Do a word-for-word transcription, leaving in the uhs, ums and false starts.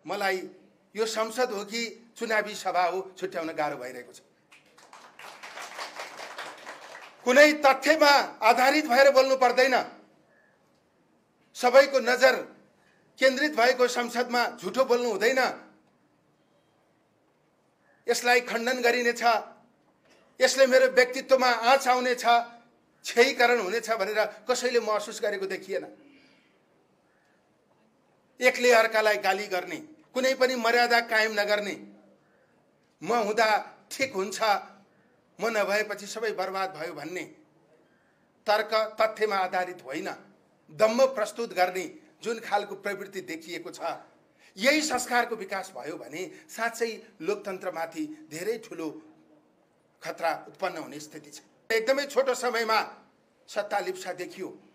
मलाई यो संसद हो कि चुनावी सभा हो छुट्याउन गाह्रो भइरहेको छ। कुनै तथ्यमा आधारित भएर बोल्नु पर्दैन। सबैको नजर केन्द्रित भएको संसदमा झुटो बोल्नु हुँदैन। यसलाई खण्डन गरिनेछ, यसले मेरो व्यक्तित्वमा आँच आउनेछ, क्षयीकरण हुनेछ भनेर कसैले महसुस गरेको देखिएन। एकले अर्कालाई गाली गर्ने, कुनै पनि मर्यादा कायम नगर्ने, म हुँदा ठिक हुन्छ, म नभएपछि सबै बर्बाद भयो भन्ने तर्क तथ्यमा आधारित होइन, दम्भ प्रस्तुत गर्ने जुन खालको प्रवृत्ति देखिएको छ, यही संस्कारको विकास भयो भने साँच्चै लोकतन्त्रमाथि धेरै ठुलो खतरा उत्पन्न हुने स्थिति छ। एकदमै छोटो समयमा सत्ता लिप्सा देखियो।